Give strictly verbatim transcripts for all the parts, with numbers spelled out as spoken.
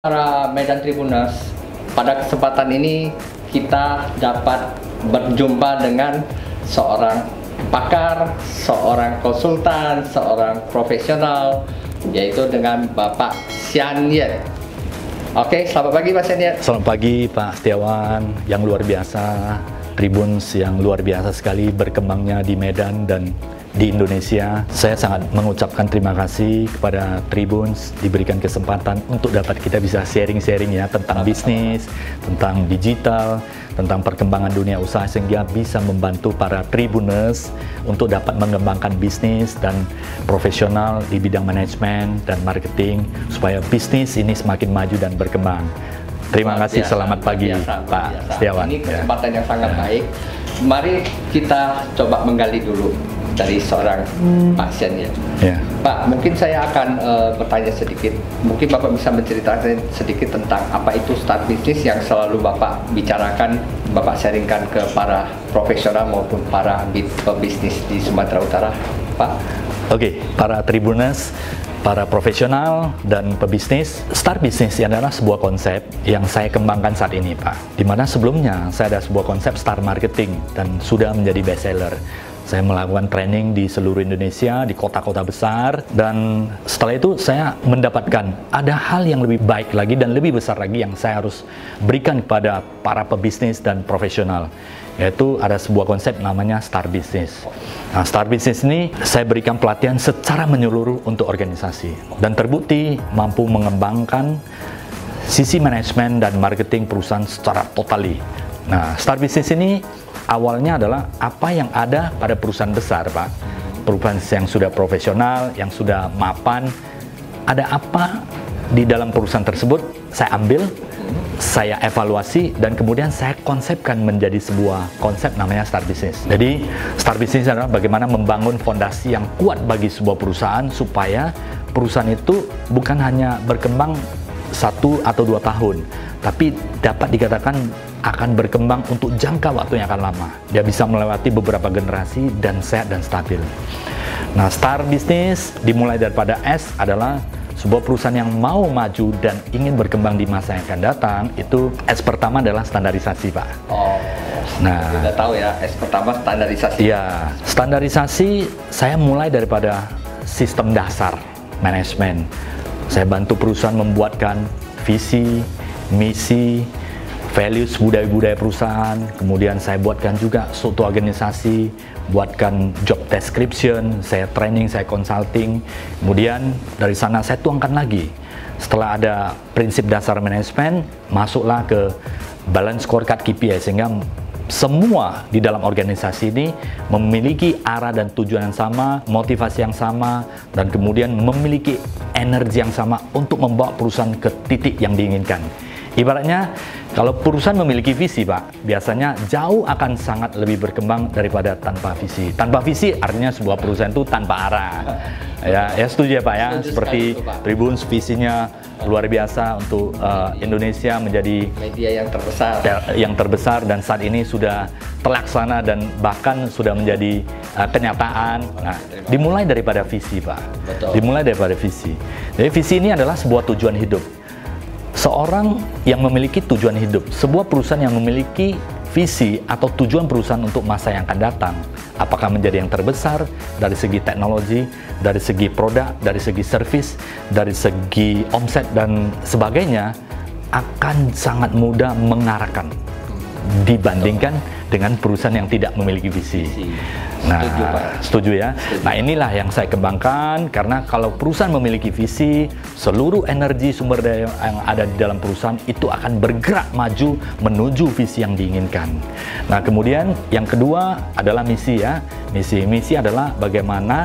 Para Medan Tribuners, pada kesempatan ini kita dapat berjumpa dengan seorang pakar, seorang konsultan, seorang profesional, yaitu dengan Bapak Sian Yet. Oke, selamat pagi Pak Sian Yet. Selamat pagi Pak Setiawan, yang luar biasa, Tribuns yang luar biasa sekali berkembangnya di Medan dan di Indonesia. Saya sangat mengucapkan terima kasih kepada Tribuns diberikan kesempatan untuk dapat kita bisa sharing-sharing ya tentang bisnis, tentang digital, tentang perkembangan dunia usaha sehingga bisa membantu para Tribuners untuk dapat mengembangkan bisnis dan profesional di bidang manajemen dan marketing supaya bisnis ini semakin maju dan berkembang. Terima kasih, biasa, selamat pagi biasa, Pak biasa. Setiawan. Ini kesempatan ya. yang sangat ya. baik. Mari kita coba menggali dulu dari seorang hmm. pasien ya. ya. Pak, mungkin saya akan uh, bertanya sedikit. Mungkin Bapak bisa menceritakan sedikit tentang apa itu start bisnis yang selalu Bapak bicarakan, Bapak sharingkan ke para profesional maupun para pebisnis di Sumatera Utara, Pak. Oke, para Tribuners, para profesional dan pebisnis, start bisnis adalah sebuah konsep yang saya kembangkan saat ini, Pak. Dimana sebelumnya saya ada sebuah konsep start marketing dan sudah menjadi best seller. Saya melakukan training di seluruh Indonesia, di kota-kota besar, dan setelah itu saya mendapatkan ada hal yang lebih baik lagi dan lebih besar lagi yang saya harus berikan kepada para pebisnis dan profesional, yaitu ada sebuah konsep namanya Start Business. Nah, Start Business ini saya berikan pelatihan secara menyeluruh untuk organisasi, dan terbukti mampu mengembangkan sisi manajemen dan marketing perusahaan secara totali. Nah, Start Business ini awalnya adalah apa yang ada pada perusahaan besar, Pak. Perusahaan yang sudah profesional, yang sudah mapan. Ada apa di dalam perusahaan tersebut, saya ambil, saya evaluasi, dan kemudian saya konsepkan menjadi sebuah konsep namanya Start Business. Jadi, Start Business adalah bagaimana membangun fondasi yang kuat bagi sebuah perusahaan supaya perusahaan itu bukan hanya berkembang satu atau dua tahun, tapi dapat dikatakan akan berkembang untuk jangka waktu yang akan lama. Dia bisa melewati beberapa generasi dan sehat dan stabil. Nah, Start Business dimulai daripada S adalah sebuah perusahaan yang mau maju dan ingin berkembang di masa yang akan datang. Itu S pertama adalah standarisasi, Pak. Oh, nah, sudah tahu ya, S pertama standarisasi. Ya, standarisasi saya mulai daripada sistem dasar manajemen. Saya bantu perusahaan membuatkan visi, misi, values, budaya-budaya perusahaan. Kemudian saya buatkan juga suatu organisasi, buatkan job description, saya training, saya consulting. Kemudian dari sana saya tuangkan lagi. Setelah ada prinsip dasar manajemen, masuklah ke balance scorecard K P I sehingga semua di dalam organisasi ini memiliki arah dan tujuan yang sama, motivasi yang sama, dan kemudian memiliki energi yang sama untuk membawa perusahaan ke titik yang diinginkan. Ibaratnya, kalau perusahaan memiliki visi, Pak, biasanya jauh akan sangat lebih berkembang daripada tanpa visi. Tanpa visi artinya sebuah perusahaan itu tanpa arah. Ya, ya setuju ya Pak ya. Setuju Seperti itu, Pak. Tribuns visinya luar biasa untuk uh, Indonesia menjadi media yang terbesar. Yang terbesar dan saat ini sudah terlaksana dan bahkan sudah menjadi uh, kenyataan. Nah, dimulai daripada visi, Pak. Betul. Dimulai daripada visi. Jadi visi ini adalah sebuah tujuan hidup. Seorang yang memiliki tujuan hidup, sebuah perusahaan yang memiliki visi atau tujuan perusahaan untuk masa yang akan datang, apakah menjadi yang terbesar dari segi teknologi, dari segi produk, dari segi servis, dari segi omset dan sebagainya, akan sangat mudah mengarahkan dibandingkan dengan perusahaan yang tidak memiliki visi. Nah, setuju, Pak. Setuju ya. Setuju. Nah, inilah yang saya kembangkan karena kalau perusahaan memiliki visi, seluruh energi sumber daya yang ada di dalam perusahaan itu akan bergerak maju menuju visi yang diinginkan. Nah, kemudian yang kedua adalah misi ya. Misi, misi adalah bagaimana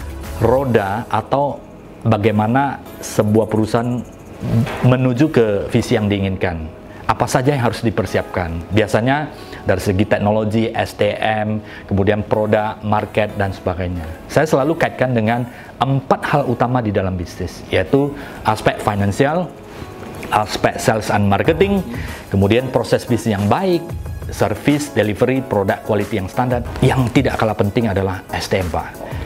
roda atau bagaimana sebuah perusahaan menuju ke visi yang diinginkan. Apa saja yang harus dipersiapkan? Biasanya dari segi teknologi, S D M, kemudian produk, market, dan sebagainya. Saya selalu kaitkan dengan empat hal utama di dalam bisnis, yaitu aspek finansial, aspek sales and marketing, kemudian proses bisnis yang baik, service, delivery, produk quality yang standar. Yang tidak kalah penting adalah S D M, Pak.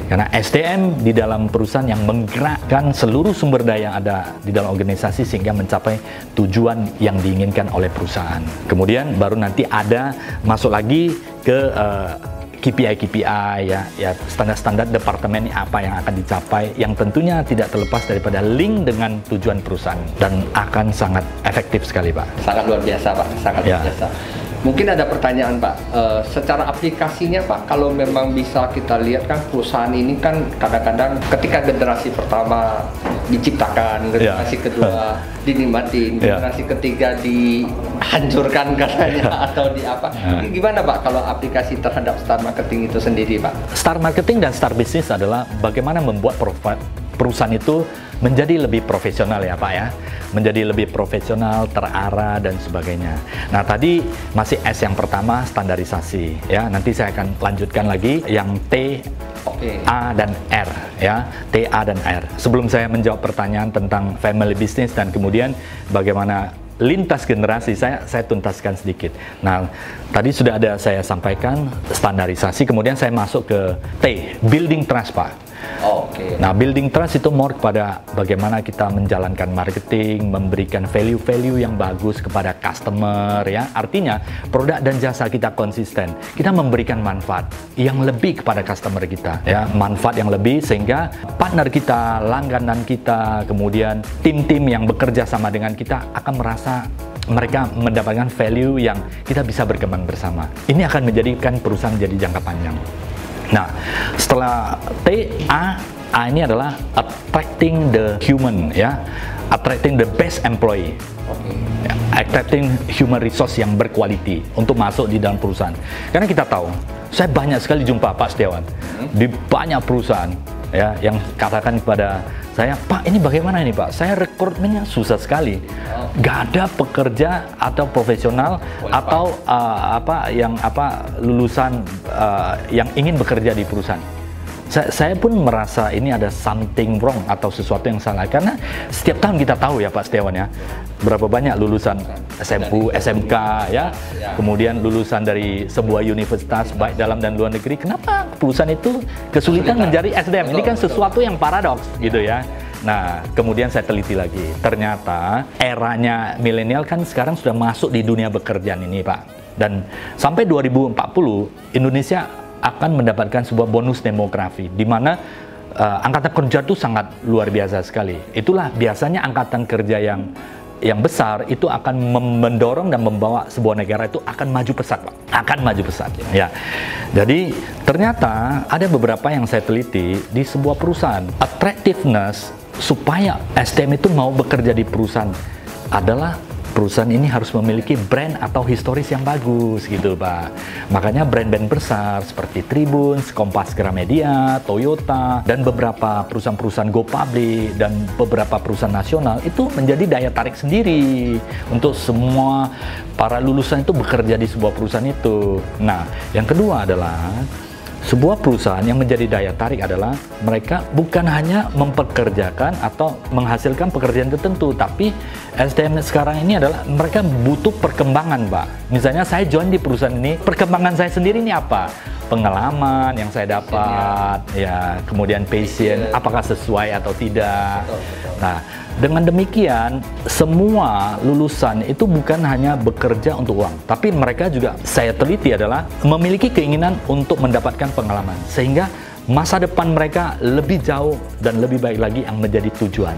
Karena S D M di dalam perusahaan yang menggerakkan seluruh sumber daya yang ada di dalam organisasi sehingga mencapai tujuan yang diinginkan oleh perusahaan. Kemudian baru nanti ada masuk lagi ke uh, K P I K P I ya, ya standar-standar departemen apa yang akan dicapai, yang tentunya tidak terlepas daripada link dengan tujuan perusahaan dan akan sangat efektif sekali, Pak. Sangat luar biasa, Pak. Sangat ya. luar biasa. Mungkin ada pertanyaan, Pak. Uh, secara aplikasinya, Pak, kalau memang bisa kita lihat kan perusahaan ini kan kadang-kadang ketika generasi pertama diciptakan, generasi yeah. kedua dinikmatin, yeah. generasi ketiga dihancurkan katanya atau di apa? Yeah. Ini gimana, Pak, kalau aplikasi terhadap Star Marketing itu sendiri, Pak? Star Marketing dan Star Business adalah bagaimana membuat profit perusahaan itu menjadi lebih profesional ya Pak ya, menjadi lebih profesional, terarah dan sebagainya. Nah tadi masih S yang pertama, standarisasi ya, nanti saya akan lanjutkan lagi yang T, okay. A dan R ya, T, A dan R. Sebelum saya menjawab pertanyaan tentang family business dan kemudian bagaimana lintas generasi, saya saya tuntaskan sedikit. Nah, tadi sudah ada saya sampaikan standarisasi, kemudian saya masuk ke T, building trust, Pak. Oh, Oke. Okay. Nah, building trust itu more kepada bagaimana kita menjalankan marketing, memberikan value-value yang bagus kepada customer ya. Artinya, produk dan jasa kita konsisten. Kita memberikan manfaat yang lebih kepada customer kita ya, manfaat yang lebih sehingga partner kita, langganan kita, kemudian tim-tim yang bekerja sama dengan kita akan merasa mereka mendapatkan value yang kita bisa berkembang bersama. Ini akan menjadikan perusahaan jadi jangka panjang. Nah, setelah T, A, A ini adalah attracting the human ya, attracting the best employee, okay. ya, attracting human resource yang berkualiti untuk masuk di dalam perusahaan. Karena kita tahu, saya banyak sekali jumpa Pak Setiawan hmm. di banyak perusahaan ya yang katakan kepada saya, Pak ini bagaimana ini Pak? Saya rekrutmennya susah sekali, oh. gak ada pekerja atau profesional oh, atau uh, apa yang apa lulusan uh, yang ingin bekerja di perusahaan. Saya, saya pun merasa ini ada something wrong atau sesuatu yang salah karena setiap tahun kita tahu ya Pak Setiawan ya, berapa banyak lulusan S M U, S M K ya, kemudian lulusan dari sebuah universitas baik dalam dan luar negeri. Kenapa perusahaan itu kesulitan mencari S D M? Ini kan sesuatu yang paradoks gitu ya. Nah, kemudian saya teliti lagi. Ternyata eranya milenial kan sekarang sudah masuk di dunia pekerjaan ini, Pak. Dan sampai dua ribu empat puluh Indonesia akan mendapatkan sebuah bonus demografi di mana uh, angkatan kerja itu sangat luar biasa sekali. Itulah biasanya angkatan kerja yang yang besar itu akan mendorong dan membawa sebuah negara itu akan maju pesat, Pak. Akan maju pesat. Ya. Jadi ternyata ada beberapa yang saya teliti di sebuah perusahaan. Attractiveness supaya S D M itu mau bekerja di perusahaan adalah perusahaan ini harus memiliki brand atau historis yang bagus gitu Pak. Makanya brand-brand besar seperti Tribun, Kompas Gramedia, Toyota, dan beberapa perusahaan-perusahaan go public dan beberapa perusahaan nasional itu menjadi daya tarik sendiri untuk semua para lulusan itu bekerja di sebuah perusahaan itu. Nah, yang kedua adalah sebuah perusahaan yang menjadi daya tarik adalah mereka bukan hanya mempekerjakan atau menghasilkan pekerjaan tertentu, tapi S D M sekarang ini adalah mereka butuh perkembangan, Pak. Misalnya saya join di perusahaan ini, perkembangan saya sendiri ini apa? Pengalaman yang saya dapat, ya, kemudian passion, apakah sesuai atau tidak. Nah, dengan demikian, semua lulusan itu bukan hanya bekerja untuk uang, tapi mereka juga, saya teliti adalah memiliki keinginan untuk mendapatkan pengalaman, sehingga masa depan mereka lebih jauh dan lebih baik lagi yang menjadi tujuan.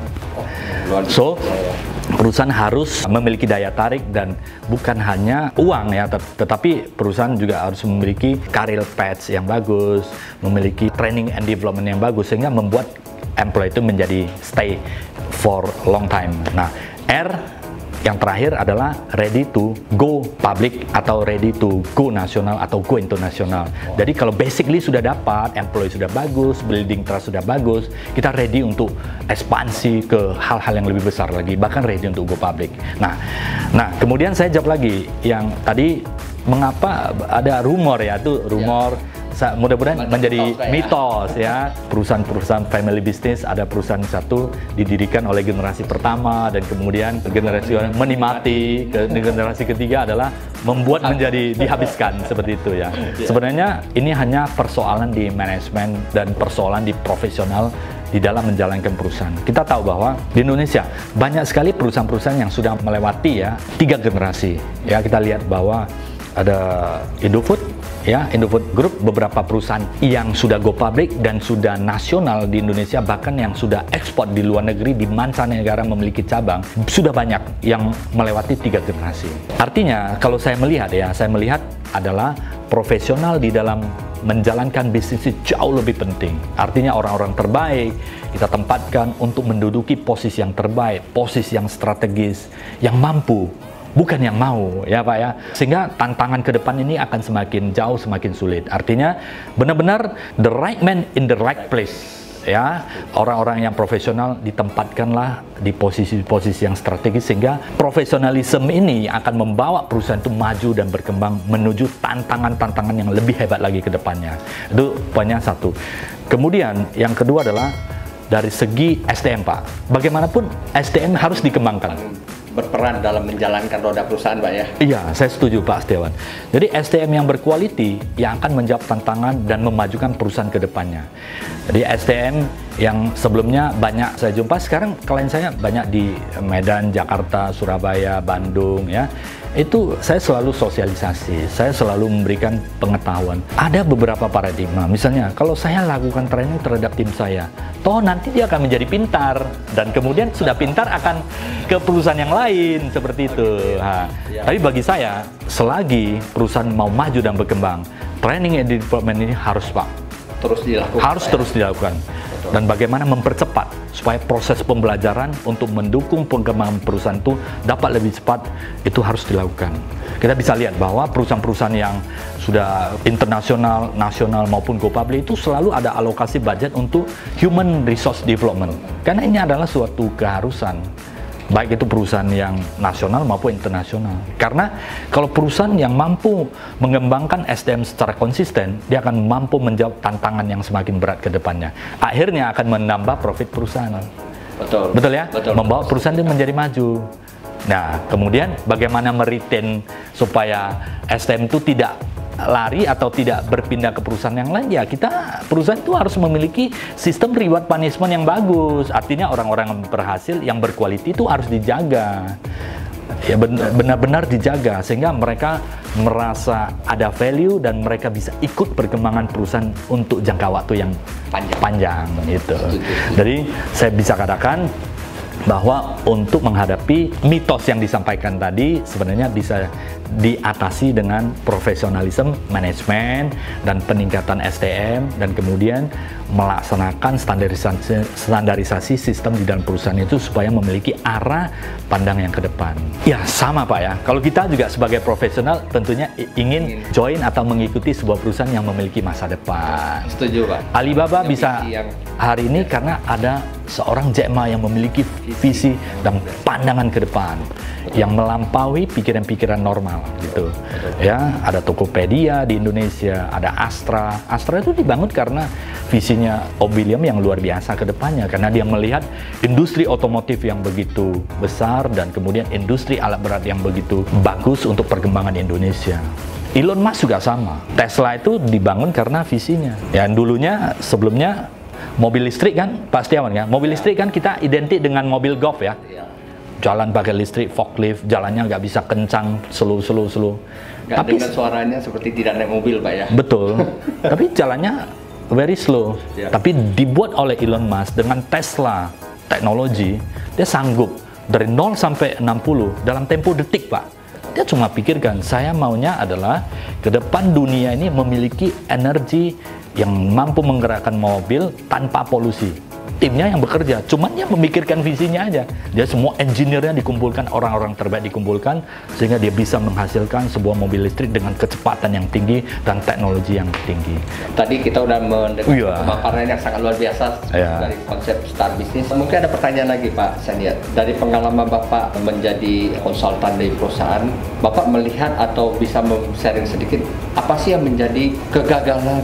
So, perusahaan harus memiliki daya tarik dan bukan hanya uang ya, tetapi perusahaan juga harus memiliki career path yang bagus, memiliki training and development yang bagus, sehingga membuat employee itu menjadi stay for long time. Nah, R yang terakhir adalah ready to go public atau ready to go nasional atau go internasional. Jadi kalau basically sudah dapat, employee sudah bagus, building trust sudah bagus, kita ready untuk ekspansi ke hal-hal yang lebih besar lagi, bahkan ready untuk go public. Nah, nah kemudian saya jawab lagi yang tadi, mengapa ada rumor ya, itu rumor ya. mudah-mudahan menjadi mitos ya. Perusahaan-perusahaan family business, ada perusahaan satu didirikan oleh generasi pertama dan kemudian generasi menikmati, ke generasi ketiga adalah membuat menjadi dihabiskan seperti itu ya. Sebenarnya ini hanya persoalan di manajemen dan persoalan di profesional di dalam menjalankan perusahaan. Kita tahu bahwa di Indonesia banyak sekali perusahaan-perusahaan yang sudah melewati ya tiga generasi. Ya, kita lihat bahwa ada Indofood, ya Indofood Group, beberapa perusahaan yang sudah go public dan sudah nasional di Indonesia, bahkan yang sudah ekspor di luar negeri, di mancanegara memiliki cabang, sudah banyak yang melewati tiga generasi. Artinya kalau saya melihat ya, saya melihat adalah profesional di dalam menjalankan bisnis itu jauh lebih penting. Artinya orang-orang terbaik kita tempatkan untuk menduduki posisi yang terbaik, posisi yang strategis, yang mampu, bukan yang mau, ya Pak ya. Sehingga tantangan ke depan ini akan semakin jauh, semakin sulit. Artinya benar-benar the right man in the right place. Ya, orang-orang yang profesional ditempatkanlah di posisi-posisi yang strategis, sehingga profesionalisme ini akan membawa perusahaan itu maju dan berkembang menuju tantangan-tantangan yang lebih hebat lagi ke depannya. Itu poinnya satu. Kemudian yang kedua adalah dari segi S D M, Pak. Bagaimanapun S D M harus dikembangkan, berperan dalam menjalankan roda perusahaan, Pak ya? Iya, saya setuju Pak Setiawan. Jadi S D M yang berkualiti yang akan menjawab tantangan dan memajukan perusahaan ke depannya. Jadi S D M yang sebelumnya banyak saya jumpa, sekarang klien saya banyak di Medan, Jakarta, Surabaya, Bandung ya. Itu saya selalu sosialisasi, saya selalu memberikan pengetahuan. Ada beberapa paradigma, misalnya kalau saya lakukan training terhadap tim saya, toh nanti dia akan menjadi pintar, dan kemudian sudah pintar akan ke perusahaan yang lain, seperti itu. Nah, tapi bagi saya, selagi perusahaan mau maju dan berkembang, training and development ini harus Pak, terus dilakukan. Harus ya? terus dilakukan. Dan bagaimana mempercepat supaya proses pembelajaran untuk mendukung pengembangan perusahaan itu dapat lebih cepat, itu harus dilakukan. Kita bisa lihat bahwa perusahaan-perusahaan yang sudah internasional, nasional maupun go public itu selalu ada alokasi budget untuk human resource development. Karena ini adalah suatu keharusan, baik itu perusahaan yang nasional maupun internasional. Karena kalau perusahaan yang mampu mengembangkan S D M secara konsisten, dia akan mampu menjawab tantangan yang semakin berat ke depannya. Akhirnya akan menambah profit perusahaan. Betul. Betul ya? Betul. Membawa perusahaan itu menjadi maju. Nah, kemudian bagaimana meretain supaya S D M itu tidak lari atau tidak berpindah ke perusahaan yang lain, ya kita perusahaan itu harus memiliki sistem reward punishment yang bagus. Artinya orang-orang yang berhasil, yang berkualitas itu harus dijaga, ya benar-benar dijaga, sehingga mereka merasa ada value dan mereka bisa ikut perkembangan perusahaan untuk jangka waktu yang panjang, panjang gitu. Jadi saya bisa katakan bahwa untuk menghadapi mitos yang disampaikan tadi sebenarnya bisa diatasi dengan profesionalisme manajemen dan peningkatan S D M, dan kemudian melaksanakan standarisasi, standarisasi sistem di dalam perusahaan itu supaya memiliki arah pandang yang ke depan. Ya sama Pak ya, kalau kita juga sebagai profesional tentunya ingin join atau mengikuti sebuah perusahaan yang memiliki masa depan. Setuju Pak. Alibaba yang bisa yang... hari ini karena ada seorang Jack Ma yang memiliki visi dan pandangan ke depan yang melampaui pikiran-pikiran normal gitu. Ya, ada Tokopedia di Indonesia, ada Astra. Astra itu dibangun karena visinya Om William yang luar biasa ke depannya, karena dia melihat industri otomotif yang begitu besar dan kemudian industri alat berat yang begitu bagus untuk perkembangan Indonesia. Elon Musk juga sama. Tesla itu dibangun karena visinya. Ya, dulunya sebelumnya mobil listrik kan, Pak Setiawan kan? Mobil listrik kan kita identik dengan mobil golf ya. Jalan pakai listrik, forklift, jalannya nggak bisa kencang, slow, slow, slow. Nggak tapi dengan suaranya seperti tidak naik mobil, Pak ya. Betul. Tapi jalannya very slow. Ya. Tapi dibuat oleh Elon Musk dengan Tesla teknologi, dia sanggup dari nol sampai enam puluh dalam tempo detik, Pak. Dia cuma pikirkan, saya maunya adalah ke depan dunia ini memiliki energi yang mampu menggerakkan mobil tanpa polusi. Timnya yang bekerja, cuman dia memikirkan visinya aja. Dia semua engineer-nya dikumpulkan, orang-orang terbaik dikumpulkan, sehingga dia bisa menghasilkan sebuah mobil listrik dengan kecepatan yang tinggi dan teknologi yang tinggi. Tadi kita udah mendengar yeah. pemaparan yang sangat luar biasa yeah. dari konsep Star Business. Mungkin ada pertanyaan lagi Pak Seniat. Dari pengalaman Bapak menjadi konsultan dari perusahaan, Bapak melihat atau bisa sharing sedikit, apa sih yang menjadi kegagalan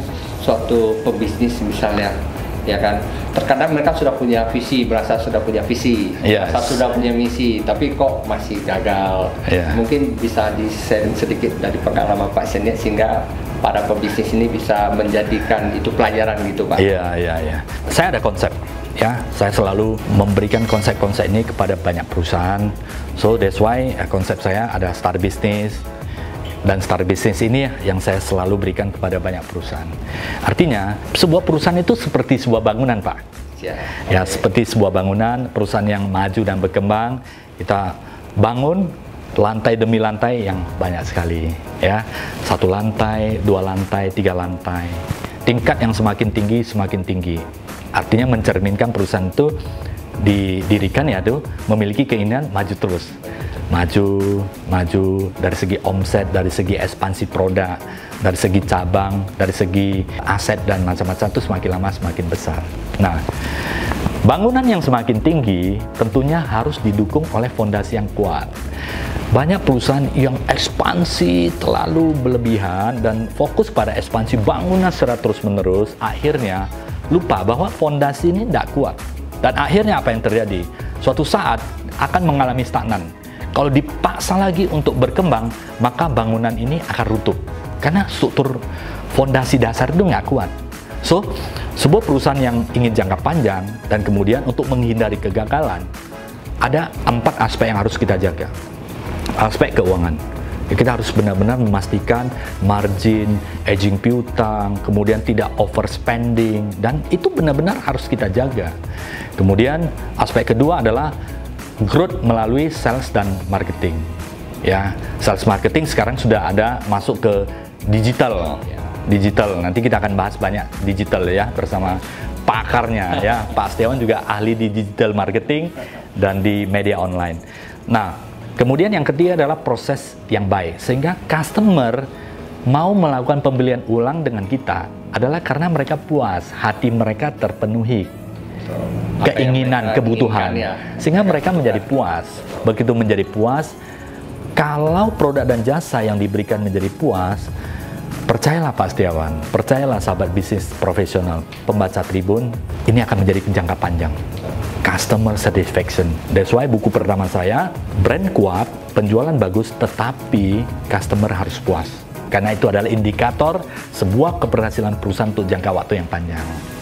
suatu pebisnis misalnya, ya kan, terkadang mereka sudah punya visi, merasa sudah punya visi, yes. merasa sudah punya misi, tapi kok masih gagal. Yeah. Mungkin bisa di-share sedikit dari pengalaman Pak Senia sehingga para pebisnis ini bisa menjadikan itu pelajaran gitu, Pak. Iya, yeah, iya, yeah, iya. Yeah. Saya ada konsep, ya. Saya selalu memberikan konsep-konsep ini kepada banyak perusahaan. So that's why uh, konsep saya ada Star Business. Dan Star Business ini yang saya selalu berikan kepada banyak perusahaan. Artinya, sebuah perusahaan itu seperti sebuah bangunan, Pak. Ya, ya okay. Seperti sebuah bangunan, perusahaan yang maju dan berkembang, kita bangun lantai demi lantai yang banyak sekali. Ya, satu lantai, dua lantai, tiga lantai. Tingkat yang semakin tinggi, semakin tinggi. Artinya mencerminkan perusahaan itu didirikan ya tuh memiliki keinginan maju terus. Maju, maju dari segi omset, dari segi ekspansi produk, dari segi cabang, dari segi aset dan macam-macam itu semakin lama semakin besar. Nah, bangunan yang semakin tinggi tentunya harus didukung oleh fondasi yang kuat. Banyak perusahaan yang ekspansi terlalu berlebihan dan fokus pada ekspansi bangunan secara terus-menerus, akhirnya lupa bahwa fondasi ini tidak kuat. Dan akhirnya apa yang terjadi? Suatu saat akan mengalami stagnan. Kalau dipaksa lagi untuk berkembang, maka bangunan ini akan runtuh. Karena struktur fondasi dasar itu nggak kuat. So, sebuah perusahaan yang ingin jangka panjang dan kemudian untuk menghindari kegagalan, ada empat aspek yang harus kita jaga. Aspek keuangan. Kita harus benar-benar memastikan margin, aging piutang, kemudian tidak overspending, dan itu benar-benar harus kita jaga. Kemudian aspek kedua adalah growth melalui sales dan marketing. Ya, sales marketing sekarang sudah ada masuk ke digital. Digital. Nanti kita akan bahas banyak digital ya bersama pakarnya ya. Pak Setiawan juga ahli di digital marketing dan di media online. Nah, kemudian yang ketiga adalah proses yang baik sehingga customer mau melakukan pembelian ulang dengan kita adalah karena mereka puas, hati mereka terpenuhi. Keinginan, kebutuhan, ya. Sehingga mereka menjadi puas. Begitu menjadi puas, kalau produk dan jasa yang diberikan menjadi puas, percayalah Pak Setiawan, percayalah sahabat bisnis profesional, pembaca Tribun, ini akan menjadi jangka panjang. Customer satisfaction. That's why buku pertama saya, brand kuat, penjualan bagus, tetapi customer harus puas. Karena itu adalah indikator sebuah keberhasilan perusahaan untuk jangka waktu yang panjang.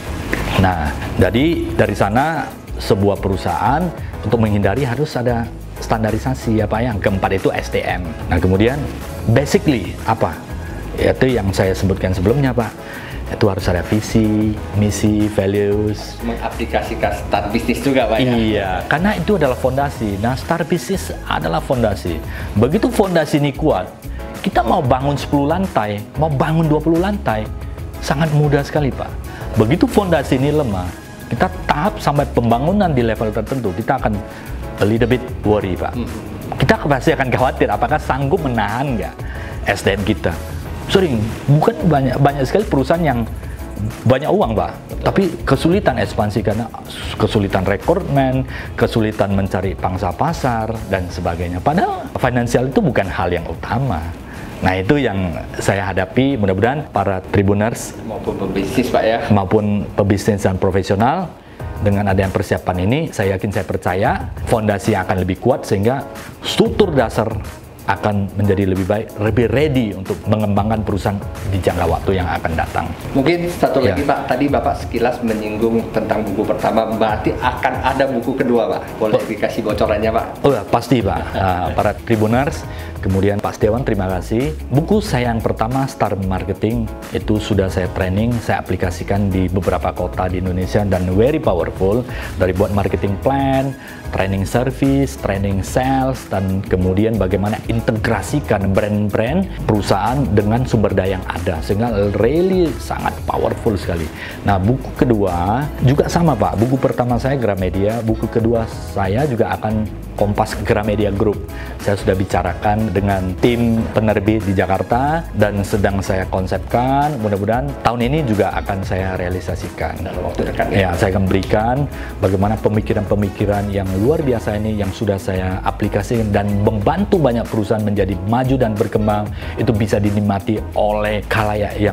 Nah, jadi dari sana sebuah perusahaan untuk menghindari harus ada standarisasi apa yang keempat itu S T M. Nah, kemudian basically apa? Yaitu yang saya sebutkan sebelumnya, Pak. Itu harus ada visi, misi, values. Mengaplikasikan Star Business juga, Pak. Ya? Iya, karena itu adalah fondasi. Nah, Star Business adalah fondasi. Begitu fondasi ini kuat, kita mau bangun sepuluh lantai, mau bangun dua puluh lantai, sangat mudah sekali, Pak. Begitu fondasi ini lemah, kita tahap sampai pembangunan di level tertentu, kita akan a little bit worry, Pak. Hmm. Kita pasti akan khawatir apakah sanggup menahan nggak S D M kita. Sering, bukan banyak banyak sekali perusahaan yang banyak uang, Pak, tapi kesulitan ekspansi karena kesulitan rekrutmen, kesulitan mencari pangsa pasar dan sebagainya. Padahal finansial itu bukan hal yang utama. Nah, itu yang saya hadapi, mudah-mudahan para Tribuners maupun pebisnis, Pak, ya, maupun pebisnis dan profesional dengan adanya persiapan ini, saya yakin, saya percaya fondasi akan lebih kuat sehingga struktur dasar akan menjadi lebih baik, lebih ready untuk mengembangkan perusahaan di jangka waktu yang akan datang. Mungkin satu lagi, ya. Pak, tadi Bapak sekilas menyinggung tentang buku pertama, berarti akan ada buku kedua, Pak. Boleh oh. dikasih bocorannya, Pak? Oh ya, pasti, Pak. uh, para Tribuners, kemudian Pak Setiawan, terima kasih. Buku saya yang pertama, Star Marketing, itu sudah saya training, saya aplikasikan di beberapa kota di Indonesia dan very powerful, dari buat marketing plan, training service, training sales, dan kemudian bagaimana integrasikan brand-brand perusahaan dengan sumber daya yang ada, sehingga really sangat powerful sekali. Nah, buku kedua juga sama, Pak. Buku pertama saya Gramedia, buku kedua saya juga akan Kompas Gramedia Group. Saya sudah bicarakan dengan tim penerbit di Jakarta dan sedang saya konsepkan. Mudah-mudahan tahun ini juga akan saya realisasikan. Dalam waktu dekat ya. Ya, saya akan berikan bagaimana pemikiran-pemikiran yang luar biasa ini yang sudah saya aplikasikan dan membantu banyak perusahaan menjadi maju dan berkembang, itu bisa dinikmati oleh khalayak yang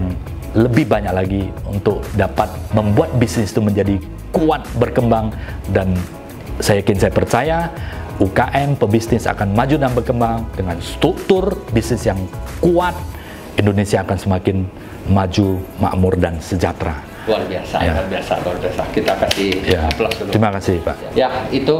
lebih banyak lagi untuk dapat membuat bisnis itu menjadi kuat, berkembang, dan saya yakin, saya percaya U K M, pebisnis akan maju dan berkembang dengan struktur bisnis yang kuat. Indonesia akan semakin maju, makmur, dan sejahtera. Luar biasa, ya. luar biasa, luar biasa. Kita kasih ya. aplaus dulu. Terima kasih, Pak. Ya, itu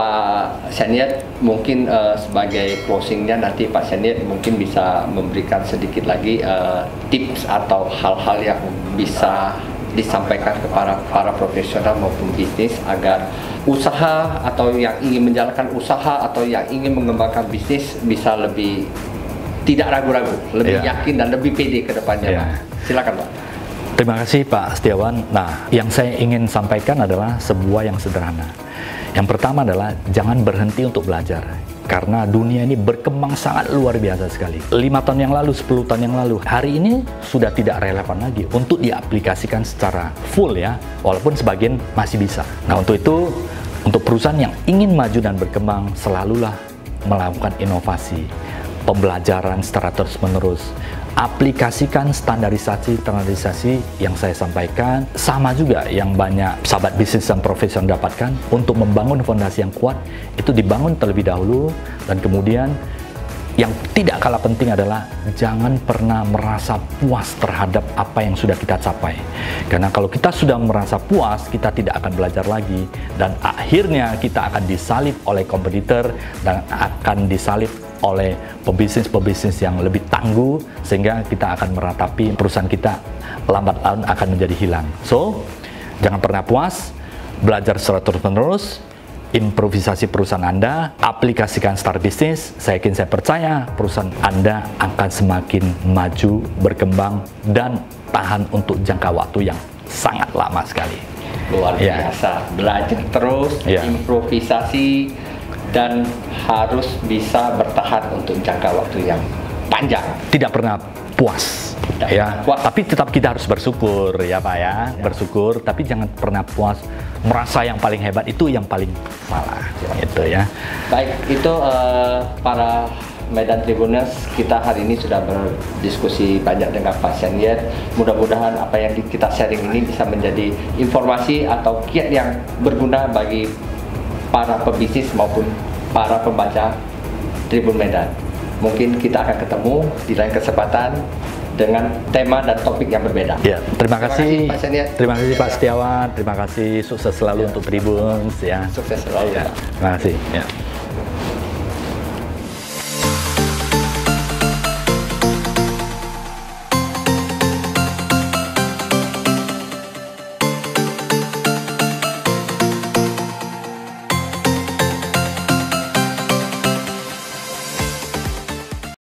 Pak Syaniat, mungkin uh, sebagai closingnya nanti Pak Syaniat mungkin bisa memberikan sedikit lagi uh, tips atau hal-hal yang bisa disampaikan kepada para profesional maupun bisnis agar usaha atau yang ingin menjalankan usaha atau yang ingin mengembangkan bisnis bisa lebih tidak ragu-ragu, lebih yeah. yakin dan lebih pede ke depannya, yeah. Pak. Silakan, Pak. Terima kasih, Pak Setiawan. Nah, yang saya ingin sampaikan adalah sebuah yang sederhana. Yang pertama adalah jangan berhenti untuk belajar. Karena dunia ini berkembang sangat luar biasa sekali. Lima tahun yang lalu, sepuluh tahun yang lalu, hari ini sudah tidak relevan lagi untuk diaplikasikan secara full ya, walaupun sebagian masih bisa. Nah, untuk itu, untuk perusahaan yang ingin maju dan berkembang, selalulah melakukan inovasi, pembelajaran secara terus-menerus, aplikasikan standarisasi standarisasi yang saya sampaikan, sama juga yang banyak sahabat bisnis dan profesional dapatkan. Untuk membangun fondasi yang kuat itu dibangun terlebih dahulu, dan kemudian yang tidak kalah penting adalah jangan pernah merasa puas terhadap apa yang sudah kita capai. Karena kalau kita sudah merasa puas, kita tidak akan belajar lagi, dan akhirnya kita akan disalib oleh kompetitor dan akan disalib oleh pebisnis-pebisnis yang lebih tangguh, sehingga kita akan meratapi perusahaan kita lambat laun akan menjadi hilang. So, jangan pernah puas, belajar secara terus-menerus, improvisasi perusahaan Anda, aplikasikan Star Business. Saya yakin, saya percaya perusahaan Anda akan semakin maju, berkembang, dan tahan untuk jangka waktu yang sangat lama sekali. Luar biasa, yeah. belajar terus, yeah. improvisasi, dan harus bisa bertahan untuk jangka waktu yang panjang. Tidak pernah puas, Tidak ya. Puas. Tapi tetap kita harus bersyukur, ya Pak ya. ya. Bersyukur, tapi jangan pernah puas. Merasa yang paling hebat itu yang paling salah, gitu ya. Baik, itu uh, para Medan Tribuners, kita hari ini sudah berdiskusi banyak dengan Pak Syaniat. Mudah-mudahan apa yang kita sharing ini bisa menjadi informasi atau kiat yang berguna bagi para pebisnis maupun para pembaca Tribun Medan. Mungkin kita akan ketemu di lain kesempatan dengan tema dan topik yang berbeda. Ya, terima, terima kasih, kasih Pak Syaniat. Terima kasih Pak Setiawan. Terima kasih, sukses selalu ya. Untuk Tribun ya. Sukses selalu. Ya. Terima kasih. Ya.